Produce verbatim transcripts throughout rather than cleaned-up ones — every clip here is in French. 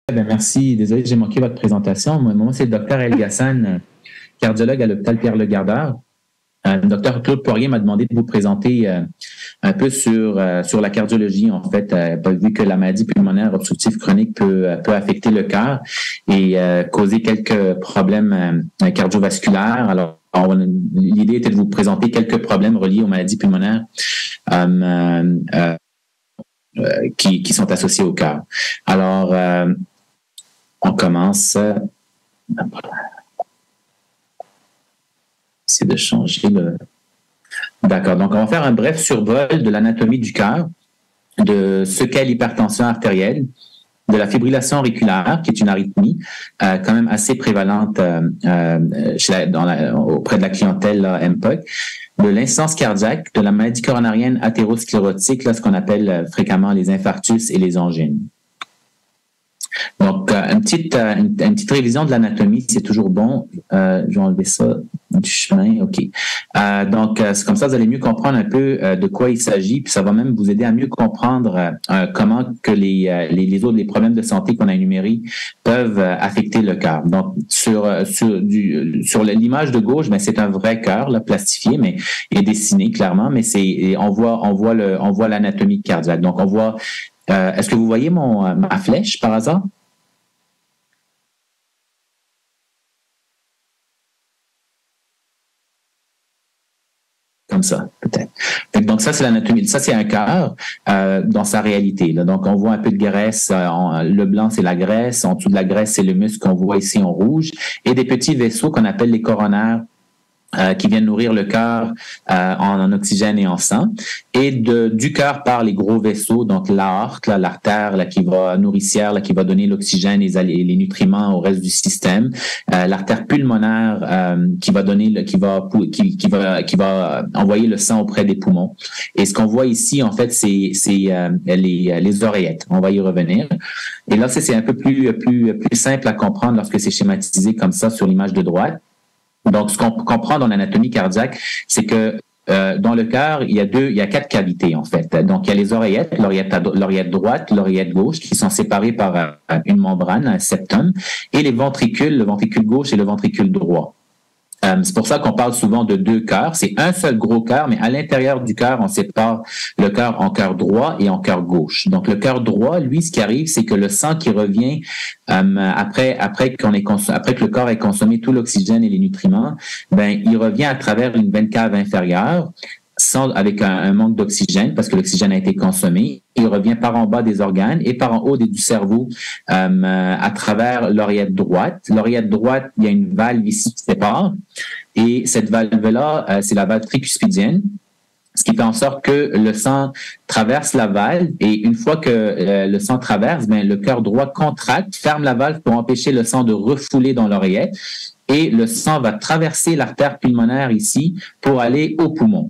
Ben, merci. Désolé, j'ai manqué votre présentation. Moi, moi c'est le docteur El Ghassan, cardiologue à l'hôpital Pierre-Legardeur. Euh, le docteur Claude Poirier m'a demandé de vous présenter euh, un peu sur, euh, sur la cardiologie, en fait, euh, vu que la maladie pulmonaire obstructive chronique peut, euh, peut affecter le cœur et euh, causer quelques problèmes euh, cardiovasculaires. Alors, l'idée était de vous présenter quelques problèmes reliés aux maladies pulmonaires euh, euh, euh, qui, qui sont associés au cœur. Alors, euh, on commence. C'est de changer le. D'accord. Donc, on va faire un bref survol de l'anatomie du cœur, de ce qu'est l'hypertension artérielle, de la fibrillation auriculaire, qui est une arythmie euh, quand même assez prévalente euh, euh, chez la, dans la, auprès de la clientèle là, M P O C, de l'insuffisance cardiaque, de la maladie coronarienne athérosclérotique, là, ce qu'on appelle euh, fréquemment les infarctus et les angines. Donc, euh, une, petite, euh, une, une petite révision de l'anatomie, c'est toujours bon. Euh, je vais enlever ça du chemin. OK. Euh, donc, euh, c'est comme ça, vous allez mieux comprendre un peu euh, de quoi il s'agit, puis ça va même vous aider à mieux comprendre euh, comment que les, euh, les, les autres les problèmes de santé qu'on a énumérés peuvent euh, affecter le cœur. Donc, sur, euh, sur, du, sur l'image de gauche, ben, c'est un vrai cœur, là, plastifié, mais il est dessiné clairement, mais c'est on voit, on voit le, on voit l'anatomie cardiaque. Donc, on voit. Euh, est-ce que vous voyez mon, euh, ma flèche par hasard? Comme ça, peut-être. Donc, ça, c'est l'anatomie. Ça, c'est un cœur euh, dans sa réalité. Là. Donc, on voit un peu de graisse. Euh, en, le blanc, c'est la graisse. En dessous de la graisse, c'est le muscle qu'on voit ici en rouge. Et des petits vaisseaux qu'on appelle les coronaires. Euh, qui viennent nourrir le cœur euh, en, en oxygène et en sang, et de, du cœur par les gros vaisseaux, donc l'aorte, là, l'artère là, qui va nourricière, là, qui va donner l'oxygène et les, les nutriments au reste du système, euh, l'artère pulmonaire euh, qui va donner, le, qui va qui, qui va qui va envoyer le sang auprès des poumons. Et ce qu'on voit ici, en fait, c'est c'est euh, les les oreillettes. On va y revenir. Et là, c'est un peu plus plus plus simple à comprendre lorsque c'est schématisé comme ça sur l'image de droite. Donc, ce qu'on comprend dans l'anatomie cardiaque, c'est que euh, dans le cœur, il y a deux, il y a quatre cavités en fait. Donc, il y a les oreillettes, l'oreillette, l'oreillette droite, l'oreillette gauche, qui sont séparées par euh, une membrane, un septum, et les ventricules, le ventricule gauche et le ventricule droit. Euh, c'est pour ça qu'on parle souvent de deux cœurs. C'est un seul gros cœur, mais à l'intérieur du cœur, on sépare le cœur en cœur droit et en cœur gauche. Donc, le cœur droit, lui, ce qui arrive, c'est que le sang qui revient euh, après après qu'on ait consommé, après que le corps ait consommé tout l'oxygène et les nutriments, ben il revient à travers une veine cave inférieure. Sans, avec un, un manque d'oxygène, parce que l'oxygène a été consommé, il revient par en bas des organes et par en haut des, du cerveau euh, à travers l'oreillette droite. L'oreillette droite, il y a une valve ici qui sépare, et cette valve-là, euh, c'est la valve tricuspidienne, ce qui fait en sorte que le sang traverse la valve, et une fois que euh, le sang traverse, ben, le cœur droit contracte, ferme la valve pour empêcher le sang de refouler dans l'oreillette, et le sang va traverser l'artère pulmonaire ici pour aller au poumon.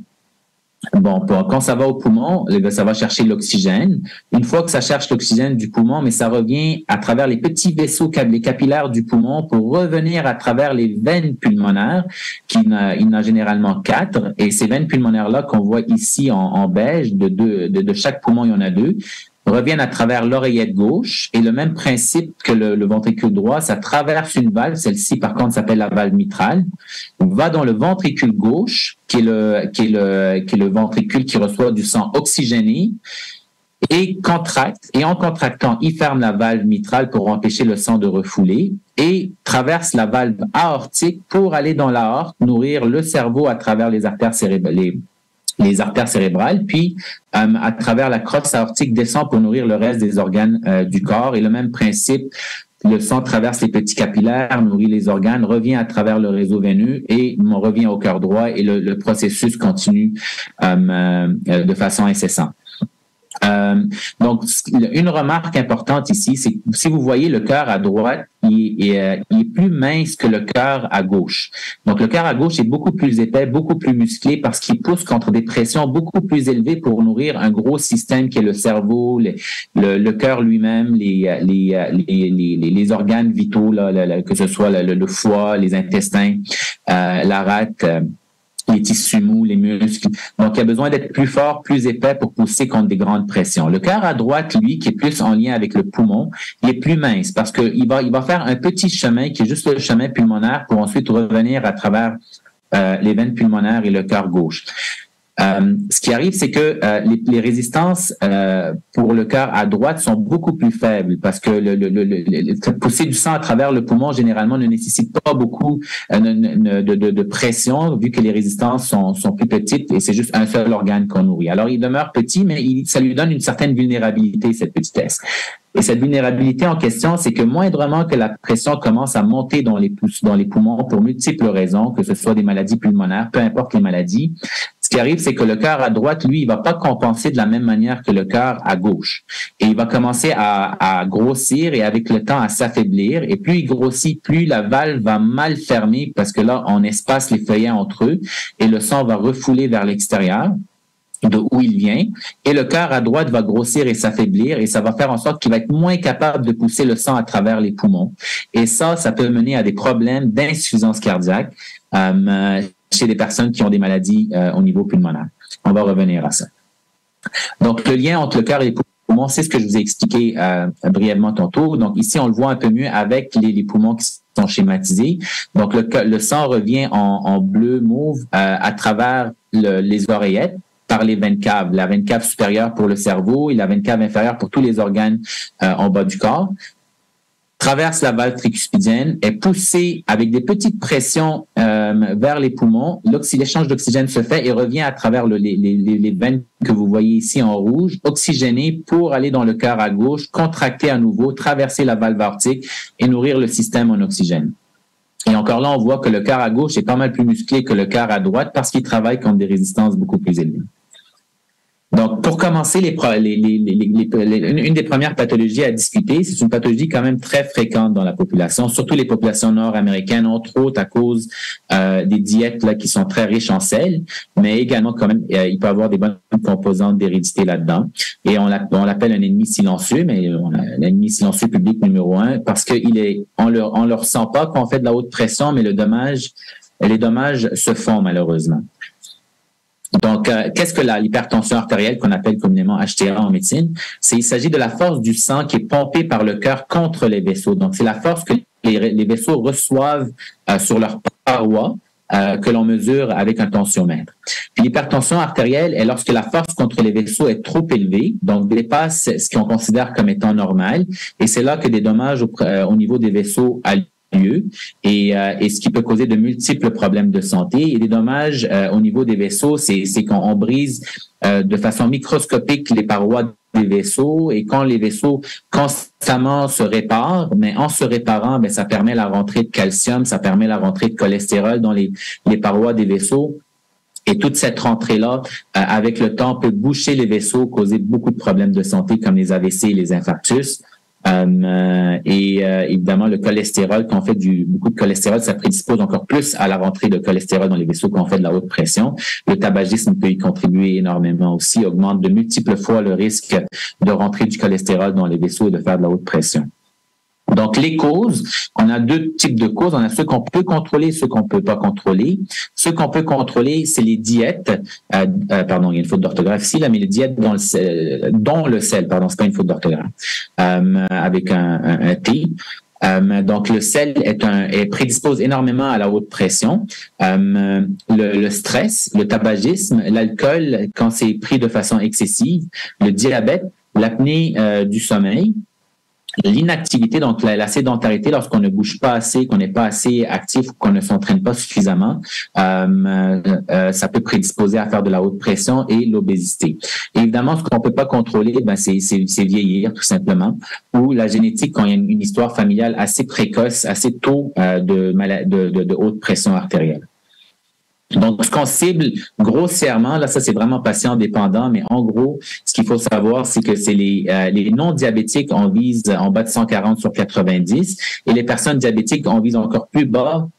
Bon, pour, quand ça va au poumon, ça va chercher l'oxygène. Une fois que ça cherche l'oxygène du poumon, mais ça revient à travers les petits vaisseaux, les capillaires du poumon pour revenir à travers les veines pulmonaires, qui n'a, il en a généralement quatre. Et ces veines pulmonaires-là qu'on voit ici en, en beige, de, deux, de, de chaque poumon, il y en a deux, reviennent à travers l'oreillette gauche, et le même principe que le, le ventricule droit, ça traverse une valve, celle-ci par contre s'appelle la valve mitrale, va dans le ventricule gauche, qui est le, qui est le, qui est le ventricule qui reçoit du sang oxygéné, et contracte, et en contractant, il ferme la valve mitrale pour empêcher le sang de refouler, et traverse la valve aortique pour aller dans l'aorte, nourrir le cerveau à travers les artères cérébrales, les, les artères cérébrales, puis euh, à travers la crosse aortique descend pour nourrir le reste des organes euh, du corps. Et le même principe, le sang traverse les petits capillaires, nourrit les organes, revient à travers le réseau veineux et on revient au cœur droit, et le, le processus continue euh, euh, de façon incessante. Euh, donc, une remarque importante ici, c'est que si vous voyez le cœur à droite, il est, il est plus mince que le cœur à gauche. Donc, le cœur à gauche est beaucoup plus épais, beaucoup plus musclé, parce qu'il pousse contre des pressions beaucoup plus élevées pour nourrir un gros système qui est le cerveau, les, le, le cœur lui-même, les, les, les, les, les organes vitaux, là, que ce soit le, le foie, les intestins, euh, la rate, euh, les tissus mous, les muscles. Donc, il y a besoin d'être plus fort, plus épais pour pousser contre des grandes pressions. Le cœur à droite, lui, qui est plus en lien avec le poumon, il est plus mince parce qu'il va, il va faire un petit chemin qui est juste le chemin pulmonaire pour ensuite revenir à travers euh, les veines pulmonaires et le cœur gauche. Euh, ce qui arrive, c'est que euh, les, les résistances euh, pour le cœur à droite sont beaucoup plus faibles parce que le, le, le, le, pousser du sang à travers le poumon, généralement, ne nécessite pas beaucoup euh, de, de, de pression vu que les résistances sont, sont plus petites et c'est juste un seul organe qu'on nourrit. Alors, il demeure petit, mais il, ça lui donne une certaine vulnérabilité, cette petitesse. Et cette vulnérabilité en question, c'est que moindrement que la pression commence à monter dans les, dans les poumons pour multiples raisons, que ce soit des maladies pulmonaires, peu importe les maladies, ce qui arrive, c'est que le cœur à droite, lui, il va pas compenser de la même manière que le cœur à gauche. Et il va commencer à, à grossir et avec le temps à s'affaiblir. Et plus il grossit, plus la valve va mal fermer parce que là, on espace les feuillets entre eux et le sang va refouler vers l'extérieur de où il vient, et le cœur à droite va grossir et s'affaiblir, et ça va faire en sorte qu'il va être moins capable de pousser le sang à travers les poumons. Et ça, ça peut mener à des problèmes d'insuffisance cardiaque euh, chez des personnes qui ont des maladies euh, au niveau pulmonaire. On va revenir à ça. Donc, le lien entre le cœur et les poumons, c'est ce que je vous ai expliqué euh, brièvement tantôt. Donc, ici, on le voit un peu mieux avec les, les poumons qui sont schématisés. Donc, le, le sang revient en, en bleu mauve euh, à travers le, les oreillettes, par les veines caves, la veine cave supérieure pour le cerveau et la veine cave inférieure pour tous les organes euh, en bas du corps, traverse la valve tricuspidienne, est poussée avec des petites pressions euh, vers les poumons. L'échange d'oxygène se fait et revient à travers le, les, les, les veines que vous voyez ici en rouge, oxygéné pour aller dans le cœur à gauche, contracter à nouveau, traverser la valve aortique et nourrir le système en oxygène. Et encore là, on voit que le cœur à gauche est pas mal plus musclé que le cœur à droite parce qu'il travaille contre des résistances beaucoup plus élevées. Donc, pour commencer, les, les, les, les, les, une des premières pathologies à discuter, c'est une pathologie quand même très fréquente dans la population, surtout les populations nord-américaines, entre autres à cause euh, des diètes là qui sont très riches en sel, mais également quand même, euh, il peut y avoir des bonnes composantes d'hérédité là-dedans. Et on l'appelle un ennemi silencieux, mais l'ennemi silencieux public numéro un, parce qu'il est, on le, on le ressent pas quand on fait de la haute pression, mais le dommage, les dommages se font malheureusement. Donc, euh, qu'est-ce que l'hypertension artérielle qu'on appelle communément H T A en médecine? C'est, il s'agit de la force du sang qui est pompée par le cœur contre les vaisseaux. Donc, c'est la force que les, les vaisseaux reçoivent euh, sur leur paroi euh, que l'on mesure avec un tensiomètre. Puis l'hypertension artérielle est lorsque la force contre les vaisseaux est trop élevée, donc dépasse ce qu'on considère comme étant normal, et c'est là que des dommages au, euh, au niveau des vaisseaux a lieu et, euh, et ce qui peut causer de multiples problèmes de santé. Et des dommages euh, au niveau des vaisseaux, c'est, c'est qu'on on brise euh, de façon microscopique les parois des vaisseaux et quand les vaisseaux constamment se réparent, mais en se réparant, ben, ça permet la rentrée de calcium, ça permet la rentrée de cholestérol dans les, les parois des vaisseaux. Et toute cette rentrée-là, euh, avec le temps, peut boucher les vaisseaux, causer beaucoup de problèmes de santé comme les A V C et les infarctus. Euh, et euh, évidemment, le cholestérol, quand on fait du, beaucoup de cholestérol, ça prédispose encore plus à la rentrée de cholestérol dans les vaisseaux quand on fait de la haute pression. Le tabagisme peut y contribuer énormément aussi, augmente de multiples fois le risque de rentrer du cholestérol dans les vaisseaux et de faire de la haute pression. Donc, les causes, on a deux types de causes. On a ceux qu'on peut contrôler, ceux qu'on peut pas contrôler. Ceux qu'on peut contrôler, c'est les diètes. Euh, euh, pardon, il y a une faute d'orthographe ici, là, mais les diètes dont le sel, dont le sel pardon, c'est pas une faute d'orthographe, euh, avec un, un, un T. Euh, donc, le sel est, un, est prédispose énormément à la haute pression. Euh, le, le stress, le tabagisme, l'alcool, quand c'est pris de façon excessive, le diabète, l'apnée euh, du sommeil, l'inactivité, donc la, la sédentarité, lorsqu'on ne bouge pas assez, qu'on n'est pas assez actif ou qu'on ne s'entraîne pas suffisamment, euh, euh, ça peut prédisposer à faire de la haute pression et l'obésité. Évidemment, ce qu'on peut pas contrôler, ben c'est, c'est, c'est vieillir tout simplement, ou la génétique quand il y a une, une histoire familiale assez précoce, assez tôt euh, de, de, de, de haute pression artérielle. Donc, ce qu'on cible grossièrement, là, ça, c'est vraiment patient dépendant, mais en gros, ce qu'il faut savoir, c'est que c'est les, euh, les non-diabétiques, on vise en bas de cent quarante sur quatre-vingt-dix, et les personnes diabétiques, on vise encore plus bas,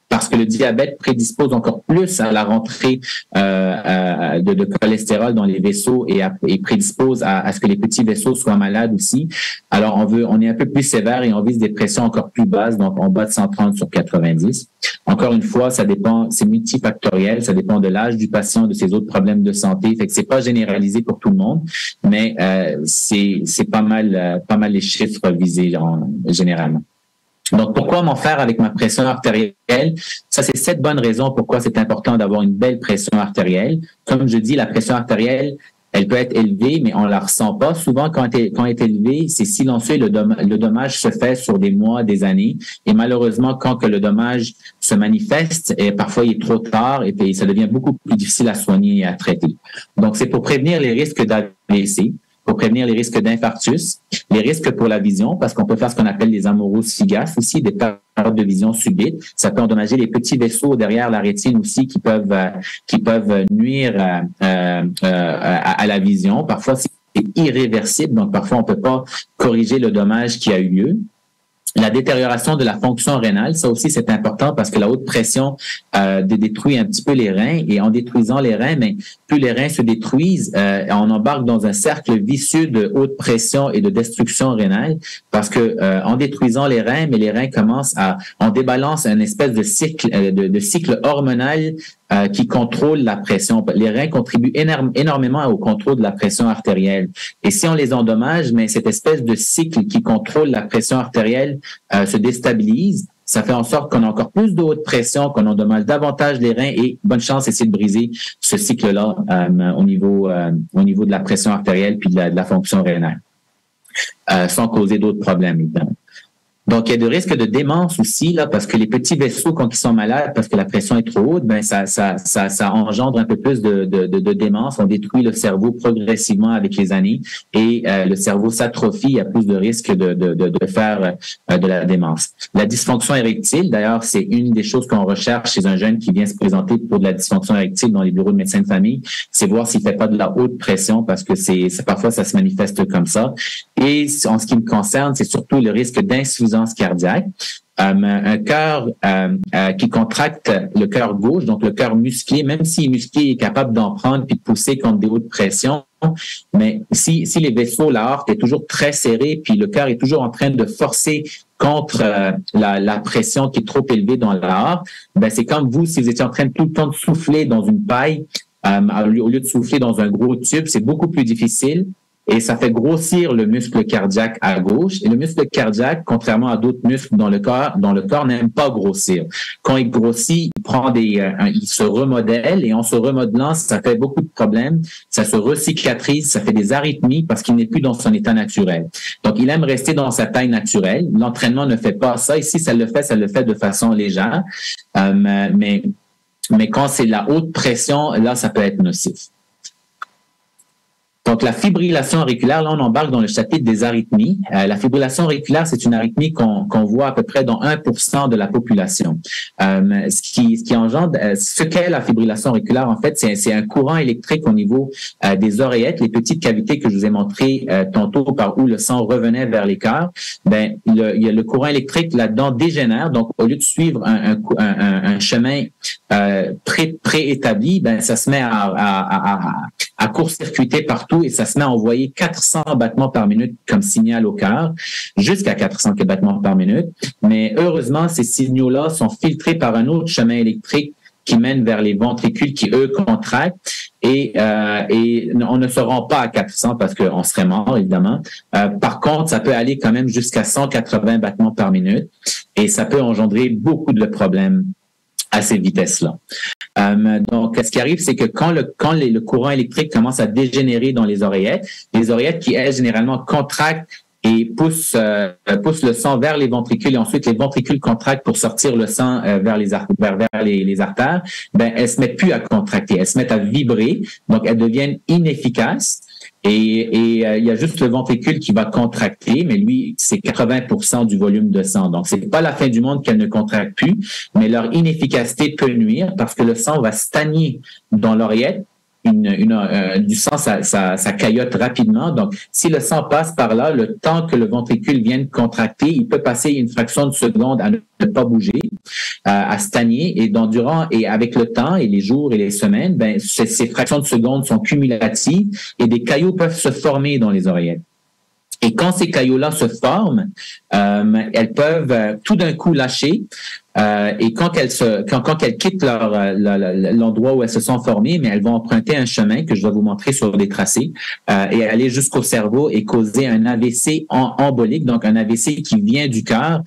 parce que le diabète prédispose encore plus à la rentrée euh, euh, de, de cholestérol dans les vaisseaux et, à, et prédispose à, à ce que les petits vaisseaux soient malades aussi. Alors, on veut, on est un peu plus sévère et on vise des pressions encore plus basses, donc en bas de cent trente sur quatre-vingt-dix. Encore une fois, ça dépend, c'est multifactoriel, ça dépend de l'âge du patient, de ses autres problèmes de santé. Fait que c'est pas généralisé pour tout le monde, mais euh, c'est c'est pas mal, euh, pas mal les chiffres visés en, généralement. Donc, pourquoi m'en faire avec ma pression artérielle? Ça, c'est sept bonnes raisons pourquoi c'est important d'avoir une belle pression artérielle. Comme je dis, la pression artérielle, elle peut être élevée, mais on la ressent pas. Souvent, quand elle est, quand elle est élevée, c'est silencieux. Le, dom- le dommage se fait sur des mois, des années. Et malheureusement, quand que le dommage se manifeste, et parfois il est trop tard et puis ça devient beaucoup plus difficile à soigner et à traiter. Donc, c'est pour prévenir les risques d'A V C, pour prévenir les risques d'infarctus, les risques pour la vision, parce qu'on peut faire ce qu'on appelle les amaurosis fugaces aussi, des pertes de vision subite. Ça peut endommager les petits vaisseaux derrière la rétine aussi qui peuvent euh, qui peuvent nuire euh, euh, à, à la vision. Parfois, c'est irréversible, donc parfois on peut pas corriger le dommage qui a eu lieu. La détérioration de la fonction rénale, ça aussi c'est important parce que la haute pression euh, détruit un petit peu les reins et en détruisant les reins, mais plus les reins se détruisent, euh, on embarque dans un cercle vicieux de haute pression et de destruction rénale parce que euh, en détruisant les reins, mais les reins commencent à, on débalance un espèce de cycle euh, de, de cycle hormonal euh, qui contrôle la pression. Les reins contribuent énorme, énormément au contrôle de la pression artérielle. Et si on les endommage, mais cette espèce de cycle qui contrôle la pression artérielle Euh, se déstabilise, ça fait en sorte qu'on a encore plus de haute pression, qu'on endommage davantage les reins et bonne chance essayer de briser ce cycle-là euh, au niveau euh, au niveau de la pression artérielle puis de la, de la fonction rénale, euh, sans causer d'autres problèmes évidemment. Donc, il y a des risques de démence aussi, là, parce que les petits vaisseaux, quand ils sont malades, parce que la pression est trop haute, ben, ça, ça, ça, ça engendre un peu plus de, de, de, de démence. On détruit le cerveau progressivement avec les années et euh, le cerveau s'atrophie. Il y a plus de risques de, de, de, de faire euh, de la démence. La dysfonction érectile, d'ailleurs, c'est une des choses qu'on recherche chez un jeune qui vient se présenter pour de la dysfonction érectile dans les bureaux de médecins de famille. C'est voir s'il fait pas de la haute pression parce que c'est, c'est parfois ça se manifeste comme ça. Et en ce qui me concerne, c'est surtout le risque d'insuffisance cardiaque, euh, un cœur euh, euh, qui contracte le cœur gauche, donc le cœur musclé, même s'il est musclé, il est capable d'en prendre puis de pousser contre des hautes pressions. Mais si, si les vaisseaux, l'aorte est toujours très serrée, puis le cœur est toujours en train de forcer contre euh, la, la pression qui est trop élevée dans l'aorte, ben c'est comme vous, si vous étiez en train de tout le temps de souffler dans une paille, euh, au lieu de souffler dans un gros tube, c'est beaucoup plus difficile. Et ça fait grossir le muscle cardiaque à gauche. Et le muscle cardiaque, contrairement à d'autres muscles dans le corps, dans le corps n'aime pas grossir. Quand il grossit, il prend des, euh, il se remodèle et en se remodelant, ça fait beaucoup de problèmes. Ça se recicatrise, ça fait des arythmies parce qu'il n'est plus dans son état naturel. Donc, il aime rester dans sa taille naturelle. L'entraînement ne fait pas ça. Ici, ça le fait, ça le fait de façon légère. Euh, mais, mais quand c'est la haute pression, là, ça peut être nocif. Donc, la fibrillation auriculaire, là, on embarque dans le chapitre des arythmies. Euh, la fibrillation auriculaire, c'est une arythmie qu'on qu'on voit à peu près dans un pour cent de la population. Euh, ce qui, ce qui engendre, euh, ce qu'est la fibrillation auriculaire, en fait, c'est, c'est un courant électrique au niveau euh, des oreillettes, les petites cavités que je vous ai montrées euh, tantôt par où le sang revenait vers les cœurs. Ben, le, il y a le courant électrique là-dedans dégénère. Donc, au lieu de suivre un, un, un, un chemin euh, pré, préétabli, ben, ça se met à, à, à, à court-circuiter partout et ça se met à envoyer quatre cents battements par minute comme signal au cœur, jusqu'à quatre cents battements par minute. Mais heureusement, ces signaux-là sont filtrés par un autre chemin électrique qui mène vers les ventricules qui, eux, contractent. Et, euh, et on ne se rend pas à quatre cents parce qu'on serait mort, évidemment. Euh, par contre, ça peut aller quand même jusqu'à cent quatre-vingts battements par minute et ça peut engendrer beaucoup de problèmes à ces vitesses-là. Euh, donc, ce qui arrive, c'est que quand le quand les, le courant électrique commence à dégénérer dans les oreillettes, les oreillettes qui, elles, généralement contractent et poussent, euh, poussent le sang vers les ventricules et ensuite les ventricules contractent pour sortir le sang euh, vers, les, ar- vers, vers les, les artères, ben, elles se mettent plus à contracter, elles se mettent à vibrer, donc elles deviennent inefficaces. Et, et euh, il y a juste le ventricule qui va contracter, mais lui, c'est quatre-vingts pour cent du volume de sang. Donc, c'est pas la fin du monde qu'elles ne contractent plus, mais leur inefficacité peut nuire parce que le sang va stagner dans l'oreillette une, une, euh, du sang, ça, ça, ça caillote rapidement. Donc, si le sang passe par là, le temps que le ventricule vienne contracter, il peut passer une fraction de seconde à ne pas bouger, à, à stagner. Et donc, durant et avec le temps et les jours et les semaines, ben, ces, ces fractions de seconde sont cumulatives et des caillots peuvent se former dans les oreillettes. Et quand ces caillots-là se forment, euh, elles peuvent euh, tout d'un coup lâcher. Euh, et quand elles se, quand, quand elles quittent leur, leur, l'endroit où elles se sont formées, mais elles vont emprunter un chemin que je vais vous montrer sur des tracés euh, et aller jusqu'au cerveau et causer un A V C en, embolique, donc un A V C qui vient du cœur,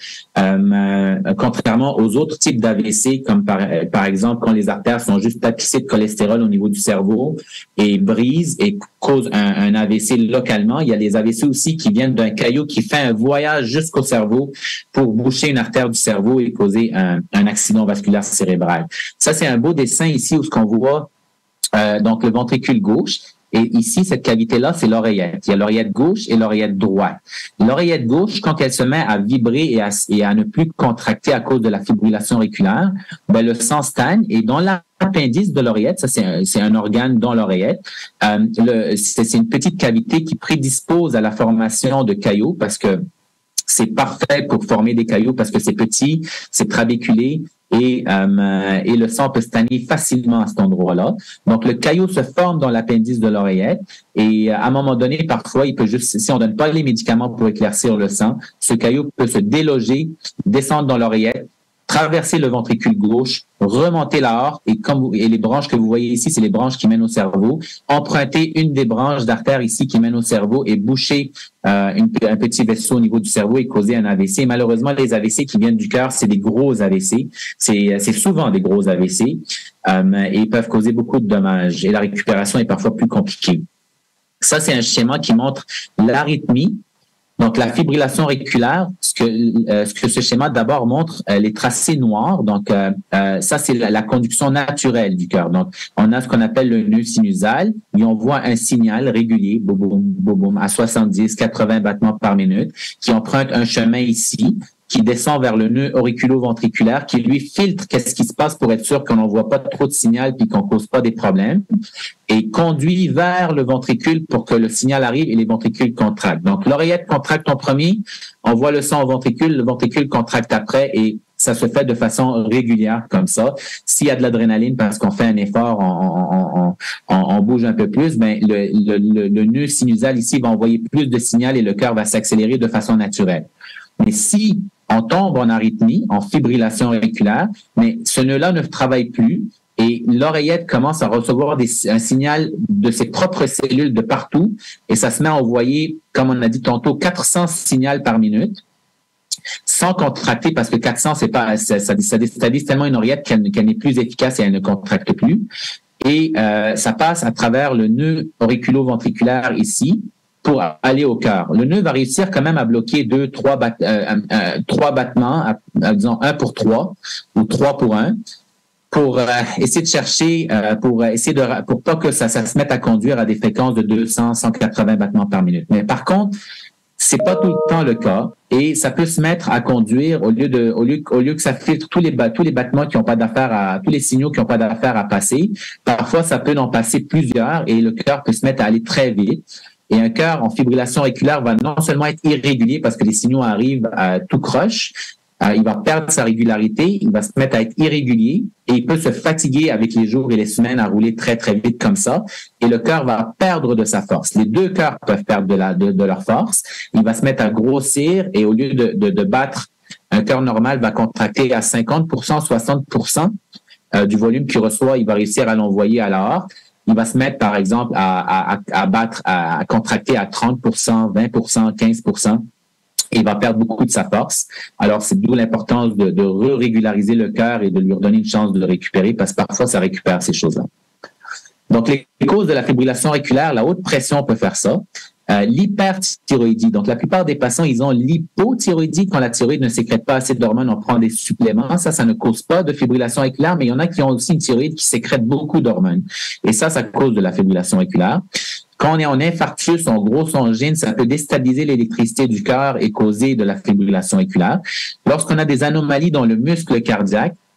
euh, contrairement aux autres types d'A V C, comme par, par exemple quand les artères sont juste tapissées de cholestérol au niveau du cerveau et brisent et causent un, un A V C localement. Il y a les A V C aussi qui viennent d'un caillot qui fait un voyage jusqu'au cerveau pour boucher une artère du cerveau et causer Un, un accident vasculaire cérébral. Ça, c'est un beau dessin ici où ce qu'on voit euh, donc le ventricule gauche. Et ici, cette cavité-là, c'est l'oreillette. Il y a l'oreillette gauche et l'oreillette droite. L'oreillette gauche, quand elle se met à vibrer et à, et à ne plus contracter à cause de la fibrillation auriculaire, ben, le sang stagne et dans l'appendice de l'oreillette, ça c'est un, c'est un organe dans l'oreillette, euh, le, c'est, c'est une petite cavité qui prédispose à la formation de caillots parce que c'est parfait pour former des caillots parce que c'est petit, c'est trabéculé et, euh, et le sang peut stagner facilement à cet endroit-là. Donc, le caillot se forme dans l'appendice de l'oreillette et à un moment donné, parfois, il peut juste, si on donne pas les médicaments pour éclaircir le sang, ce caillot peut se déloger, descendre dans l'oreillette, traverser le ventricule gauche, remonter l'aorte et comme vous, et les branches que vous voyez ici, c'est les branches qui mènent au cerveau. Emprunter une des branches d'artère ici qui mène au cerveau et boucher euh, une, un petit vaisseau au niveau du cerveau et causer un A V C. Et malheureusement, les A V C qui viennent du cœur, c'est des gros A V C. C'est, c'est souvent des gros A V C euh, et ils peuvent causer beaucoup de dommages. Et la récupération est parfois plus compliquée. Ça, c'est un schéma qui montre l'arythmie. Donc, la fibrillation auriculaire, ce que, euh, ce que ce schéma d'abord montre, euh, les tracés noirs. Donc, euh, euh, ça, c'est la, la conduction naturelle du cœur. Donc, on a ce qu'on appelle le nœud sinusal et on voit un signal régulier, boum, boum, boum, boum, à soixante-dix, quatre-vingts battements par minute, qui emprunte un chemin ici, qui descend vers le nœud auriculo-ventriculaire, qui lui filtre qu'est-ce qui se passe pour être sûr qu'on n'envoie pas trop de signal puis qu'on cause pas des problèmes, et conduit vers le ventricule pour que le signal arrive et les ventricules contractent. Donc, l'oreillette contracte en premier, on voit le sang au ventricule, le ventricule contracte après et ça se fait de façon régulière comme ça. S'il y a de l'adrénaline parce qu'on fait un effort, on, on, on, on bouge un peu plus, ben le, le, le, le nœud sinusal ici va envoyer plus de signal et le cœur va s'accélérer de façon naturelle. Mais si on tombe en arythmie, en fibrillation auriculaire, mais ce nœud-là ne travaille plus et l'oreillette commence à recevoir des, un signal de ses propres cellules de partout et ça se met à envoyer, comme on a dit tantôt, quatre cents signaux par minute sans contracter parce que quatre cents, c'est pas, ça, ça, ça déstabilise tellement une oreillette qu'elle, qu'elle n'est plus efficace et elle ne contracte plus. Et euh, ça passe à travers le nœud auriculo-ventriculaire ici, pour aller au cœur. Le nœud va réussir quand même à bloquer deux, trois, bat, euh, euh, trois battements, à, à, disons un pour trois ou trois pour un, pour euh, essayer de chercher, euh, pour essayer de, pour pas que ça, ça se mette à conduire à des fréquences de deux cents, cent quatre-vingts battements par minute. Mais par contre, c'est pas tout le temps le cas et ça peut se mettre à conduire au lieu de, au lieu, au lieu que ça filtre tous les, tous les battements qui n'ont pas d'affaire à, tous les signaux qui n'ont pas d'affaire à passer. Parfois, ça peut en passer plusieurs et le cœur peut se mettre à aller très vite. Et un cœur en fibrillation auriculaire va non seulement être irrégulier parce que les signaux arrivent à tout croche, euh, il va perdre sa régularité, il va se mettre à être irrégulier et il peut se fatiguer avec les jours et les semaines à rouler très, très vite comme ça. Et le cœur va perdre de sa force. Les deux cœurs peuvent perdre de, la, de, de leur force. Il va se mettre à grossir et au lieu de, de, de battre, un cœur normal va contracter à cinquante pour cent, soixante pour cent euh, du volume qu'il reçoit. Il va réussir à l'envoyer à l'aorte. Il va se mettre, par exemple, à, à, à battre, à, à contracter à trente pour cent, vingt pour cent, quinze pour cent. Et il va perdre beaucoup de sa force. Alors, c'est d'où l'importance de, de régulariser le cœur et de lui redonner une chance de le récupérer parce que parfois, ça récupère ces choses-là. Donc, les causes de la fibrillation auriculaire, la haute pression peut faire ça. Euh, l'hyperthyroïdie. Donc, la plupart des patients, ils ont l'hypothyroïdie. Quand la thyroïde ne sécrète pas assez d'hormones, on prend des suppléments. Ça, ça ne cause pas de fibrillation auriculaire, mais il y en a qui ont aussi une thyroïde qui sécrète beaucoup d'hormones. Et ça, ça cause de la fibrillation auriculaire. Quand on est en infarctus, en grosse angine, ça peut déstabiliser l'électricité du cœur et causer de la fibrillation auriculaire. Lorsqu'on a des anomalies dans le muscle cardiaque,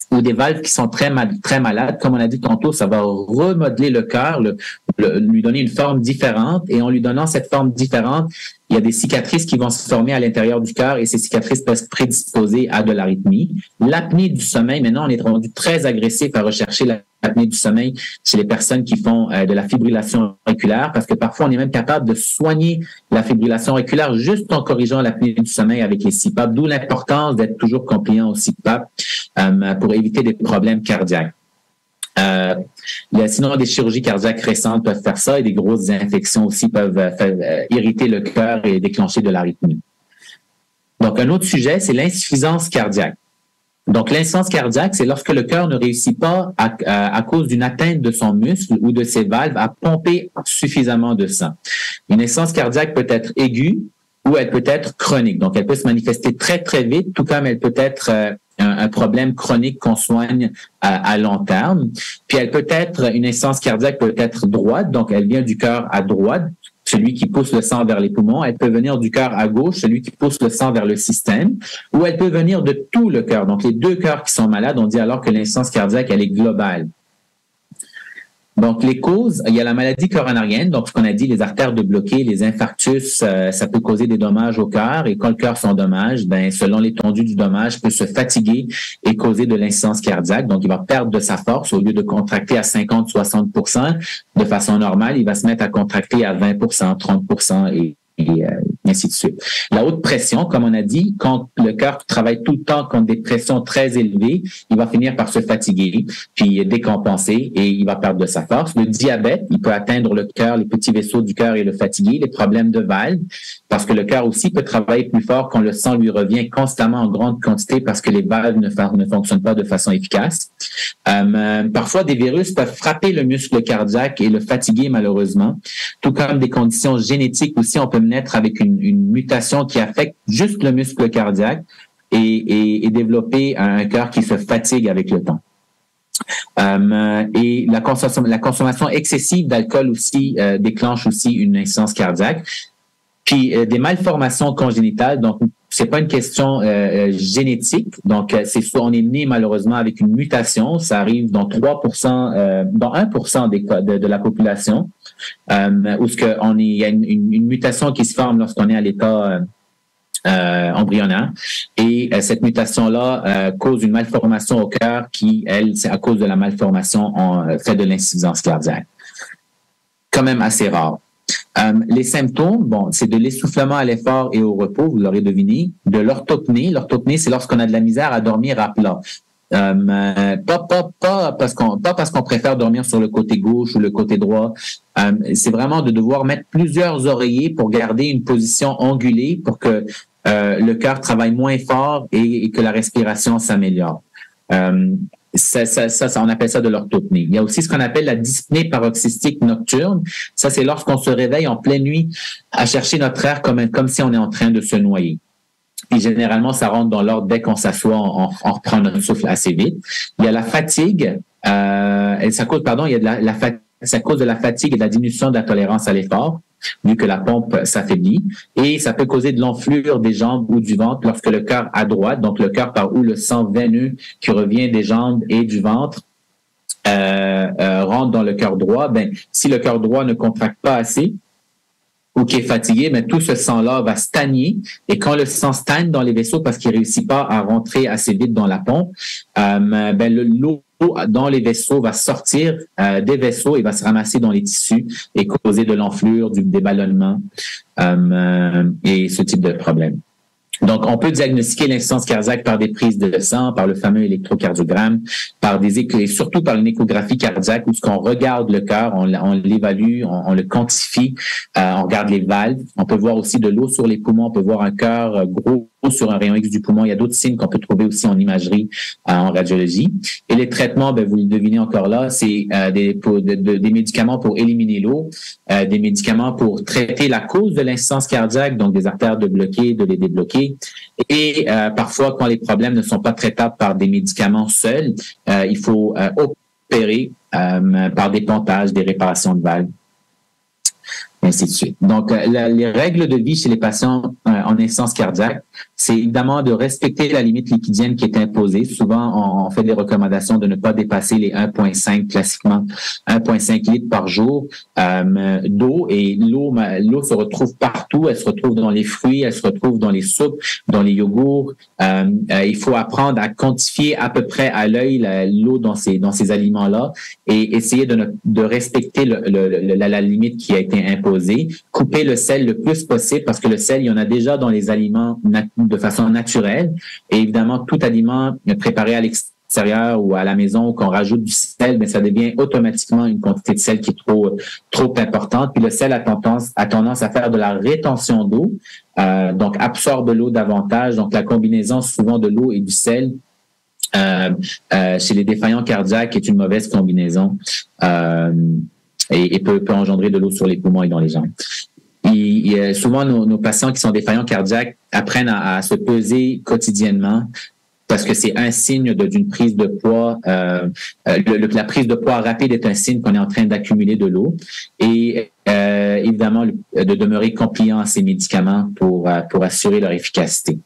ou des valves qui sont très, mal, très malades, comme on a dit tantôt, ça va remodeler le cœur, le, le, lui donner une forme différente. Et en lui donnant cette forme différente, il y a des cicatrices qui vont se former à l'intérieur du cœur et ces cicatrices peuvent prédisposer à de l'arythmie. L'apnée du sommeil, maintenant, on est rendu très agressif à rechercher l'apnée du sommeil chez les personnes qui font euh, de la fibrillation auriculaire parce que parfois, on est même capable de soigner la fibrillation auriculaire juste en corrigeant l'apnée du sommeil avec les C PAP, d'où l'importance d'être toujours compliant au C PAP euh, pour éviter des problèmes cardiaques. Euh, sinon, des chirurgies cardiaques récentes peuvent faire ça et des grosses infections aussi peuvent euh, faire, euh, irriter le cœur et déclencher de l'arythmie. Donc, un autre sujet, c'est l'insuffisance cardiaque. Donc, l'insuffisance cardiaque, c'est lorsque le cœur ne réussit pas, à, à, à cause d'une atteinte de son muscle ou de ses valves, à pomper suffisamment de sang. Une insuffisance cardiaque peut être aiguë ou elle peut être chronique. Donc, elle peut se manifester très, très vite, tout comme elle peut être euh, un, un problème chronique qu'on soigne à, à long terme. Puis, elle peut être, une insuffisance cardiaque peut être droite, donc elle vient du cœur à droite, celui qui pousse le sang vers les poumons. Elle peut venir du cœur à gauche, celui qui pousse le sang vers le système, ou elle peut venir de tout le cœur. Donc, les deux cœurs qui sont malades, on dit alors que l'insuffisance cardiaque, elle est globale. Donc, les causes, il y a la maladie coronarienne, donc ce qu'on a dit, les artères de bloquer, les infarctus, euh, ça peut causer des dommages au cœur. Et quand le cœur s'endommage, ben, selon l'étendue du dommage, peut se fatiguer et causer de l'insuffisance cardiaque. Donc, il va perdre de sa force. Au lieu de contracter à cinquante à soixante pour cent de façon normale, il va se mettre à contracter à vingt pour cent, trente pour cent et et euh, ainsi de suite. La haute pression, comme on a dit, quand le cœur travaille tout le temps contre des pressions très élevées, il va finir par se fatiguer, puis décompenser et il va perdre de sa force. Le diabète, il peut atteindre le cœur, les petits vaisseaux du cœur et le fatiguer. Les problèmes de valves, parce que le cœur aussi peut travailler plus fort quand le sang lui revient constamment en grande quantité parce que les valves ne, ne fonctionnent pas de façon efficace. Euh, parfois, des virus peuvent frapper le muscle cardiaque et le fatiguer malheureusement, tout comme des conditions génétiques aussi. On peut naître avec une, une mutation qui affecte juste le muscle cardiaque et, et, et développer un cœur qui se fatigue avec le temps. Euh, et la consommation, la consommation excessive d'alcool aussi euh, déclenche aussi une insuffisance cardiaque. Puis euh, des malformations congénitales, donc c'est pas une question euh, génétique, donc c'est soit on est né malheureusement avec une mutation, ça arrive dans trois pour cent, euh, dans un pour cent des cas de, de la population, euh, où ce que on est, il y a une, une, une mutation qui se forme lorsqu'on est à l'état euh, euh, embryonnaire, et euh, cette mutation-là euh, cause une malformation au cœur qui, elle, c'est à cause de la malformation, on euh, fait de l'insuffisance cardiaque. Quand même assez rare. Euh, les symptômes, bon, c'est de l'essoufflement à l'effort et au repos, vous l'aurez deviné, de l'orthopnée. L'orthopnée, c'est lorsqu'on a de la misère à dormir à plat. Euh, pas, pas, pas parce qu'on, pas parce qu'on préfère dormir sur le côté gauche ou le côté droit. Euh, c'est vraiment de devoir mettre plusieurs oreillers pour garder une position angulée pour que euh, le cœur travaille moins fort et, et que la respiration s'améliore. Euh, Ça, ça, ça, ça, on appelle ça de l'orthopnée. Il y a aussi ce qu'on appelle la dyspnée paroxystique nocturne. Ça, c'est lorsqu'on se réveille en pleine nuit à chercher notre air comme, comme si on est en train de se noyer. Et généralement, ça rentre dans l'ordre dès qu'on s'assoit, on, on reprend notre souffle assez vite. Il y a la fatigue. Euh, et ça cause, pardon, il y a de la, la fatigue. Ça cause de la fatigue et de la diminution de la tolérance à l'effort, vu que la pompe s'affaiblit. Et ça peut causer de l'enflure des jambes ou du ventre lorsque le cœur à droite, donc le cœur par où le sang veineux qui revient des jambes et du ventre, euh, euh, rentre dans le cœur droit. Ben, si le cœur droit ne contracte pas assez ou qui est fatigué, ben, tout ce sang-là va stagner. Et quand le sang stagne dans les vaisseaux parce qu'il ne réussit pas à rentrer assez vite dans la pompe, euh, ben, le, l'eau dans les vaisseaux va sortir euh, des vaisseaux et va se ramasser dans les tissus et causer de l'enflure, du déballonnement euh, et ce type de problème. Donc, on peut diagnostiquer l'insuffisance cardiaque par des prises de sang, par le fameux électrocardiogramme, par des échos, et surtout par une échographie cardiaque où ce qu'on regarde le cœur, on, on l'évalue, on, on le quantifie, euh, on regarde les valves. On peut voir aussi de l'eau sur les poumons, on peut voir un cœur gros sur un rayon X du poumon. Il y a d'autres signes qu'on peut trouver aussi en imagerie, euh, en radiologie. Et les traitements, ben, vous le devinez encore là, c'est euh, des, pour, de, de, des médicaments pour éliminer l'eau, euh, des médicaments pour traiter la cause de l'insuffisance cardiaque, donc des artères de bloquer, de les débloquer. Et euh, parfois, quand les problèmes ne sont pas traitables par des médicaments seuls, euh, il faut euh, opérer euh, par des pontages, des réparations de valves, ainsi de suite. Donc, la, les règles de vie chez les patients euh, en insuffisance cardiaque, c'est évidemment de respecter la limite liquidienne qui est imposée. Souvent, on, on fait des recommandations de ne pas dépasser les un virgule cinq, classiquement un virgule cinq litres par jour euh, d'eau. Et l'eau, l'eau se retrouve partout. Elle se retrouve dans les fruits, elle se retrouve dans les soupes, dans les yogourts. Euh, euh, il faut apprendre à quantifier à peu près à l'œil la, l'eau dans ces dans ces aliments-là et essayer de, ne, de respecter le, le, le, la, la limite qui a été imposée. Couper le sel le plus possible parce que le sel, il y en a déjà dans les aliments nat- de façon naturelle. Et évidemment, tout aliment préparé à l'extérieur ou à la maison, qu'on rajoute du sel, mais ça devient automatiquement une quantité de sel qui est trop trop importante. Puis le sel a tendance, a tendance à faire de la rétention d'eau, euh, donc absorbe l'eau davantage. Donc la combinaison souvent de l'eau et du sel euh, euh, chez les défaillants cardiaques est une mauvaise combinaison euh, et, et peut, peut engendrer de l'eau sur les poumons et dans les jambes. Il, il, souvent, nos, nos patients qui sont défaillants cardiaques apprennent à, à se peser quotidiennement parce que c'est un signe de, d'une prise de poids. Euh, le, le, la prise de poids rapide est un signe qu'on est en train d'accumuler de l'eau. Et euh, évidemment, le, de demeurer compliant à ces médicaments pour, pour assurer leur efficacité.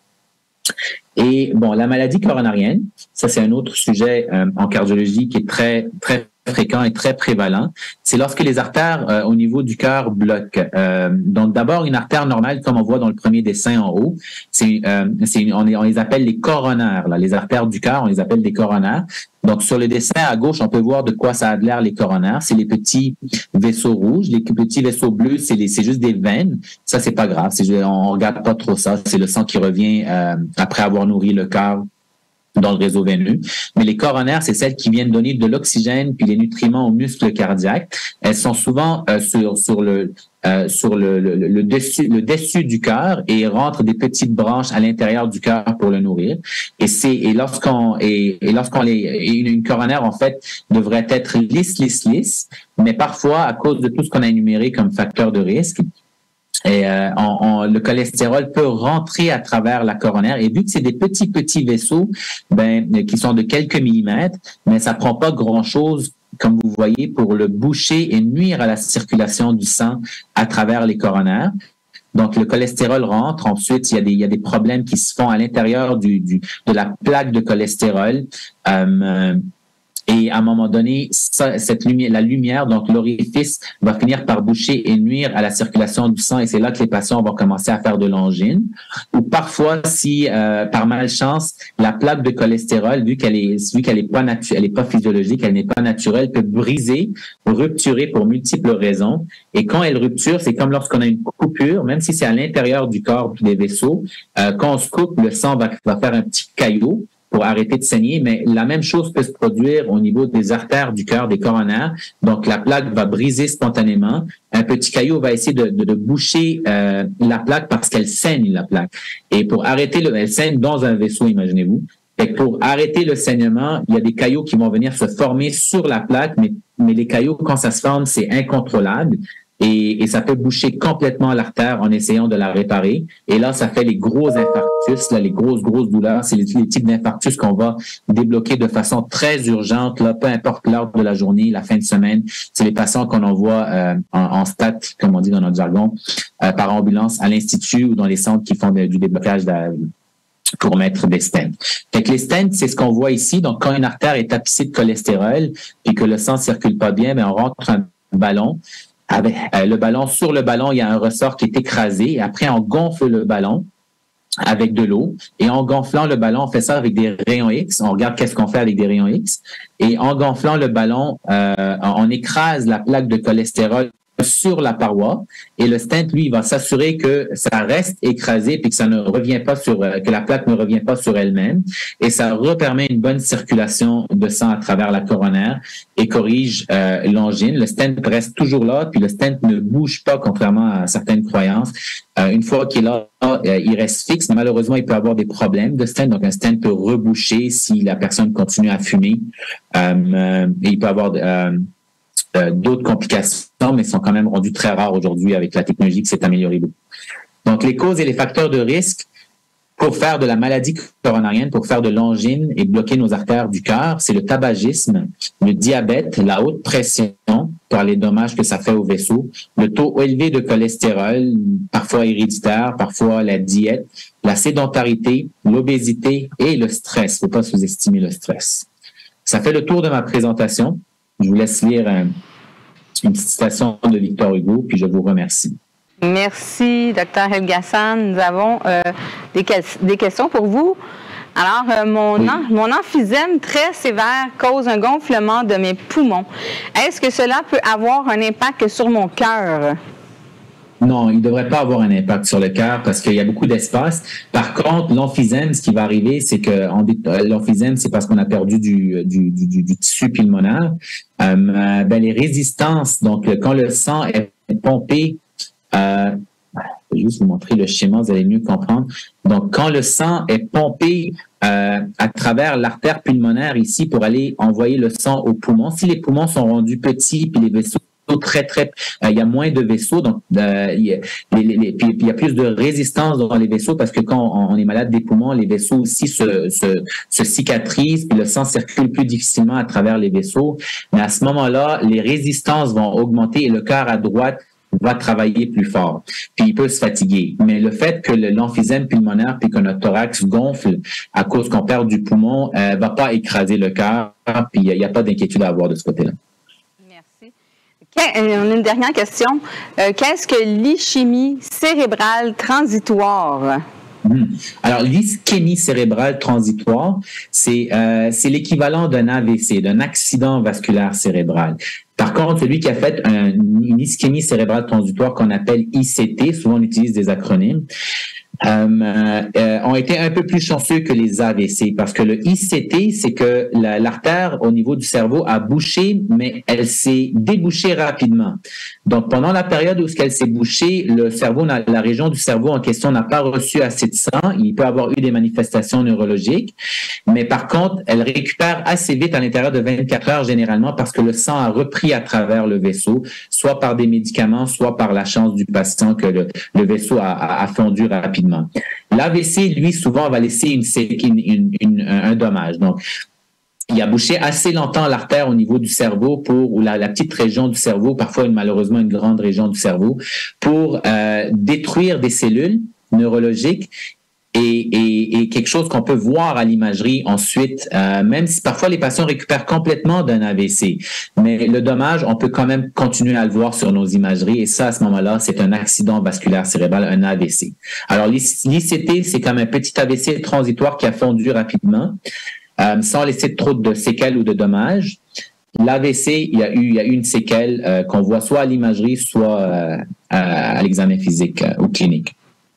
Et bon, la maladie coronarienne, ça c'est un autre sujet euh, en cardiologie qui est très, très fréquent et très prévalent. C'est lorsque les artères euh, au niveau du cœur bloquent. Euh, donc d'abord une artère normale, comme on voit dans le premier dessin en haut, c'est, euh, c'est une, on, on les appelle les coronaires. Là. Les artères du cœur, on les appelle des coronaires. Donc sur le dessin à gauche, on peut voir de quoi ça a l'air les coronaires. C'est les petits vaisseaux rouges, les petits vaisseaux bleus, c'est, les, c'est juste des veines. Ça c'est pas grave, c'est, on regarde pas trop ça. C'est le sang qui revient euh, après avoir nourri le cœur dans le réseau veineux. Mais les coronaires, c'est celles qui viennent donner de l'oxygène puis les nutriments aux muscles cardiaques. Elles sont souvent euh, sur sur le euh, sur le, le, le dessus le dessus du cœur et rentrent des petites branches à l'intérieur du cœur pour le nourrir. Et c'est et lorsqu'on et, et lorsqu'on les et une, une coronaire en fait devrait être lisse lisse lisse, mais parfois à cause de tout ce qu'on a énuméré comme facteur de risque. Et euh, on, on, le cholestérol peut rentrer à travers la coronaire et vu que c'est des petits petits vaisseaux ben qui sont de quelques millimètres, mais ça prend pas grand chose comme vous voyez pour le boucher et nuire à la circulation du sang à travers les coronaires. Donc le cholestérol rentre. Ensuite il y a des il y a des problèmes qui se font à l'intérieur du, du de la plaque de cholestérol. Euh, Et à un moment donné, ça, cette lumière, la lumière, donc l'orifice, va finir par boucher et nuire à la circulation du sang. Et c'est là que les patients vont commencer à faire de l'angine. Ou parfois, si euh, par malchance, la plaque de cholestérol, vu qu'elle est, vu qu'elle est pas natu- elle est pas physiologique, elle n'est pas naturelle, peut briser, rupturer pour multiples raisons. Et quand elle rupture, c'est comme lorsqu'on a une coupure, même si c'est à l'intérieur du corps des vaisseaux, euh, quand on se coupe, le sang va, va faire un petit caillot pour arrêter de saigner, mais la même chose peut se produire au niveau des artères du cœur, des coronaires. Donc, la plaque va briser spontanément. Un petit caillot va essayer de, de, de boucher euh, la plaque parce qu'elle saigne, la plaque. Et pour arrêter, le, elle saigne dans un vaisseau, imaginez-vous. Et pour arrêter le saignement, il y a des caillots qui vont venir se former sur la plaque, mais, mais les caillots, quand ça se forme, c'est incontrôlable. Et, et ça peut boucher complètement l'artère en essayant de la réparer. Et là, ça fait les gros infarctus, là, les grosses, grosses douleurs. C'est les, les types d'infarctus qu'on va débloquer de façon très urgente, là, peu importe l'heure de la journée, la fin de semaine. C'est les patients qu'on envoie euh, en, en stat, comme on dit dans notre jargon, euh, par ambulance à l'institut ou dans les centres qui font de, du déblocage de, pour mettre des stents. Fait que les stents, c'est ce qu'on voit ici. Donc, quand une artère est tapissée de cholestérol et que le sang circule pas bien, bien on rentre un ballon. Avec euh, le ballon, sur le ballon, il y a un ressort qui est écrasé. Et après, on gonfle le ballon avec de l'eau. Et en gonflant le ballon, on fait ça avec des rayons X. On regarde qu'est-ce qu'on fait avec des rayons X. Et en gonflant le ballon, euh, on écrase la plaque de cholestérol sur la paroi et le stent, lui, il va s'assurer que ça reste écrasé puis que ça ne revient pas sur, que la plaque ne revient pas sur elle-même et ça repermet une bonne circulation de sang à travers la coronaire et corrige euh, l'angine. Le stent reste toujours là puis le stent ne bouge pas contrairement à certaines croyances. Euh, une fois qu'il est là, euh, il reste fixe, mais malheureusement, il peut avoir des problèmes de stent. Donc, un stent peut reboucher si la personne continue à fumer euh, euh, et il peut avoir euh, Euh, d'autres complications, mais sont quand même rendues très rares aujourd'hui avec la technologie qui s'est améliorée beaucoup. Donc, les causes et les facteurs de risque pour faire de la maladie coronarienne, pour faire de l'angine et bloquer nos artères du cœur, c'est le tabagisme, le diabète, la haute pression, par les dommages que ça fait au vaisseau, le taux élevé de cholestérol, parfois héréditaire, parfois la diète, la sédentarité, l'obésité et le stress. Il ne faut pas sous-estimer le stress. Ça fait le tour de ma présentation. Je vous laisse lire un, une petite citation de Victor Hugo, puis je vous remercie. Merci, docteur Helgason. Nous avons euh, des, que des questions pour vous. Alors, euh, mon, oui. en, mon emphysème très sévère cause un gonflement de mes poumons. Est-ce que cela peut avoir un impact sur mon cœur? Non, il ne devrait pas avoir un impact sur le cœur parce qu'il y a beaucoup d'espace. Par contre, l'emphysème, ce qui va arriver, c'est que l'emphysème, c'est parce qu'on a perdu du, du, du, du tissu pulmonaire. Euh, ben, les résistances, donc quand le sang est pompé, euh, je vais juste vous montrer le schéma, vous allez mieux comprendre. Donc, quand le sang est pompé euh, à travers l'artère pulmonaire ici pour aller envoyer le sang aux poumons, si les poumons sont rendus petits puis les vaisseaux très, très, euh, il y a moins de vaisseaux, donc euh, il, y a, les, les, puis, il y a plus de résistance dans les vaisseaux parce que quand on, on est malade des poumons, les vaisseaux aussi se, se, se cicatrisent puis le sang circule plus difficilement à travers les vaisseaux. Mais à ce moment-là, les résistances vont augmenter et le cœur à droite va travailler plus fort, puis il peut se fatiguer. Mais le fait que l'emphysème pulmonaire puis que notre thorax gonfle à cause qu'on perd du poumon euh, va pas écraser le cœur, puis il n'y a, a pas d'inquiétude à avoir de ce côté-là. Merci. On a une dernière question. Euh, Qu'est-ce que l'ischémie cérébrale transitoire? Mmh. Alors, l'ischémie cérébrale transitoire, c'est euh, l'équivalent d'un A V C, d'un accident vasculaire cérébral. Par contre, celui qui a fait un, une ischémie cérébrale transitoire qu'on appelle I C T, souvent on utilise des acronymes, euh, euh, ont été un peu plus chanceux que les A V C parce que le I C T, c'est que l'artère la, au niveau du cerveau a bouché, mais elle s'est débouchée rapidement. Donc, pendant la période où elle s'est bouchée, le cerveau, la région du cerveau en question n'a pas reçu assez de sang. Il peut avoir eu des manifestations neurologiques, mais par contre, elle récupère assez vite à l'intérieur de vingt-quatre heures généralement parce que le sang a repris à travers le vaisseau, soit par des médicaments, soit par la chance du patient que le, le vaisseau a, a, a fondu rapidement. L'A V C, lui, souvent, va laisser une, une, une, un dommage. Donc, il a bouché assez longtemps l'artère au niveau du cerveau pour, ou la, la petite région du cerveau, parfois une, malheureusement une grande région du cerveau, pour euh, détruire des cellules neurologiques et, et, et quelque chose qu'on peut voir à l'imagerie ensuite, euh, même si parfois les patients récupèrent complètement d'un A V C. Mais le dommage, on peut quand même continuer à le voir sur nos imageries et ça, à ce moment-là, c'est un accident vasculaire cérébral, un A V C. Alors, l'I C T, c'est comme un petit A V C transitoire qui a fondu rapidement, euh, sans laisser trop de séquelles ou de dommages. L'A V C, il y a eu, il y a eu une séquelle euh, qu'on voit soit à l'imagerie, soit euh, à, à l'examen physique euh, ou clinique.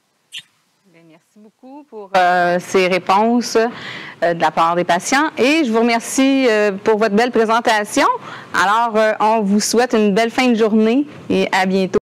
Pour euh, ces réponses euh, de la part des patients. Et je vous remercie euh, pour votre belle présentation. Alors, euh, on vous souhaite une belle fin de journée et à bientôt.